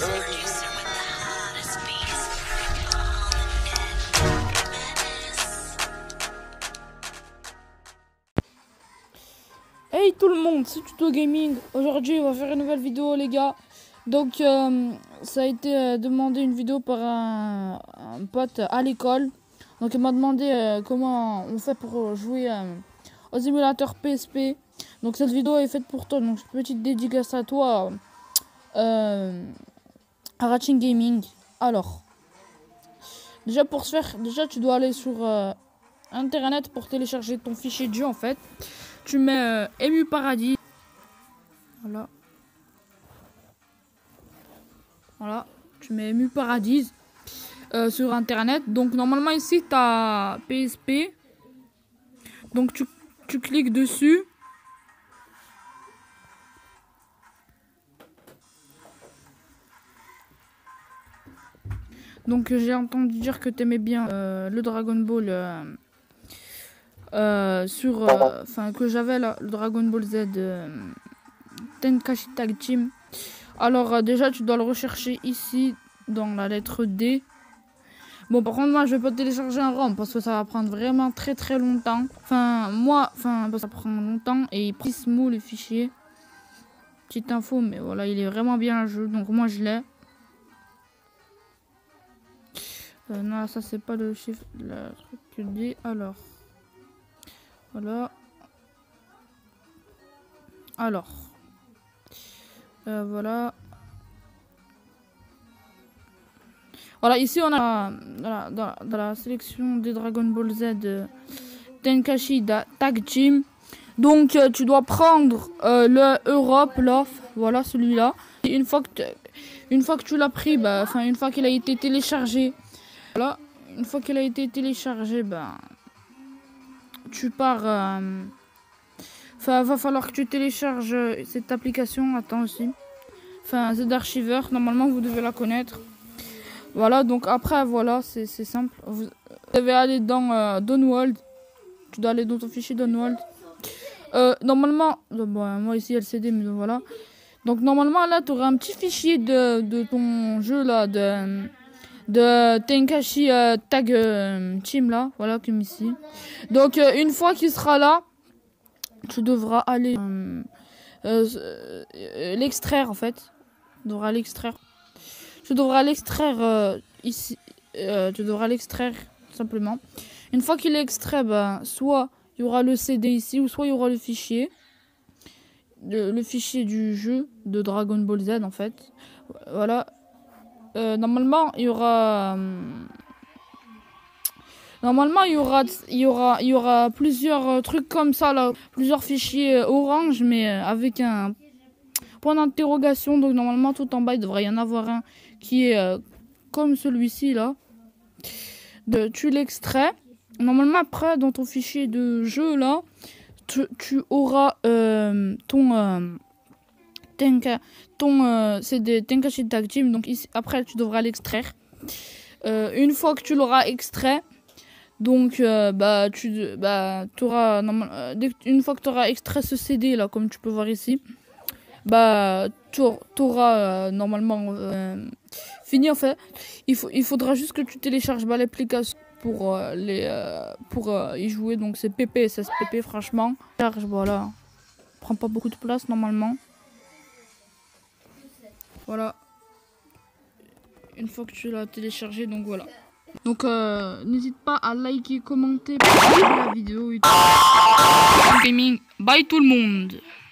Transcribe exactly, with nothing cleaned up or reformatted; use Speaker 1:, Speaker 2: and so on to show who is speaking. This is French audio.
Speaker 1: Hey tout le monde, c'est Tuto Gaming. Aujourd'hui on va faire une nouvelle vidéo les gars. Donc euh, ça a été euh, demandé une vidéo par un, un pote à l'école. Donc il m'a demandé euh, comment on fait pour jouer euh, aux émulateurs P S P. Donc cette vidéo est faite pour toi, donc petite dédicace à toi euh, à Ratchin Gaming. Alors déjà pour ce faire, déjà tu dois aller sur euh, internet pour télécharger ton fichier de jeu en fait. Tu mets euh, Emu Paradis. Voilà. Voilà. Tu mets Emu Paradis euh, sur internet. Donc normalement ici tu as P S P. Donc tu, tu cliques dessus. Donc j'ai entendu dire que tu aimais bien euh, le Dragon Ball. Euh, Euh, sur enfin euh, que j'avais là le Dragon Ball Z euh, Tenkaichi Tag Team. Alors euh, déjà tu dois le rechercher ici dans la lettre D. Bon par contre moi je vais pas télécharger un ROM parce que ça va prendre vraiment très très longtemps. Enfin moi enfin ça prend longtemps et il prise mou le fichier. Petite info mais voilà il est vraiment bien le jeu donc moi je l'ai. Euh, non ça c'est pas le chiffre le truc D alors. Voilà. Alors. Euh, voilà. Voilà, ici on a dans la, dans, dans la sélection des Dragon Ball Z euh, Tenkaichi Tag Team. Donc euh, tu dois prendre euh, le Europe, l'off, voilà celui-là. Une fois que une fois que tu l'as pris, bah, enfin une fois qu'il a été téléchargé, voilà, une fois qu'il a été téléchargé, bah, tu pars. Euh, Enfin, va falloir que tu télécharges cette application. Attends aussi. Enfin, Z Archiver. Normalement, vous devez la connaître. Voilà. Donc après, voilà, c'est simple. Vous devez aller dans euh, Download. Tu dois aller dans ton fichier Download. Euh, normalement, bon, moi ici L C D, mais voilà. Donc normalement, là, tu auras un petit fichier de, de ton jeu là, de de Tenkaichi euh, Tag euh, Team là, voilà comme ici. Donc euh, une fois qu'il sera là. Tu devras aller euh, euh, euh, l'extraire en fait. Tu devras l'extraire. Tu devras l'extraire euh, ici. Euh, tu devras l'extraire simplement. Une fois qu'il est extrait, bah, soit il y aura le C D ici, ou soit il y aura le fichier. Le, le fichier du jeu de Dragon Ball Z en fait. Voilà. Euh, normalement, il y aura. Euh, Normalement, il y aura, il y aura, il y aura plusieurs euh, trucs comme ça là, plusieurs fichiers euh, orange, mais euh, avec un point d'interrogation. Donc normalement, tout en bas, il devrait y en avoir un qui est euh, comme celui-ci là. De, tu l'extrais. Normalement, après, dans ton fichier de jeu là, tu, tu auras euh, ton euh, tenka, ton euh, c'est des Tenkaichi Tag Team. Donc ici, après, tu devras l'extraire. Euh, une fois que tu l'auras extrait. Donc, euh, bah, tu bah, auras, euh, une fois que tu auras extrait ce C D, là, comme tu peux voir ici, bah, tu auras euh, normalement euh, fini, en fait. Il, faut, il faudra juste que tu télécharges bah, l'application pour, euh, les, euh, pour euh, y jouer. Donc, c'est P P S S P P, franchement. Charge, voilà. Prend pas beaucoup de place, normalement. Voilà. Une fois que tu l'as téléchargé, donc voilà. Donc euh, n'hésite pas à liker, commenter, partager la vidéo. Gaming, bye tout le monde.